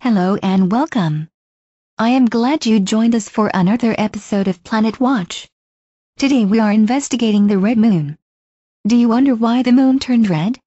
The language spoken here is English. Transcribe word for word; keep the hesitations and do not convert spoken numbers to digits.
Hello and welcome. I am glad you joined us for another episode of Planet Watch. Today we are investigating the red moon. Do you wonder why the moon turned red?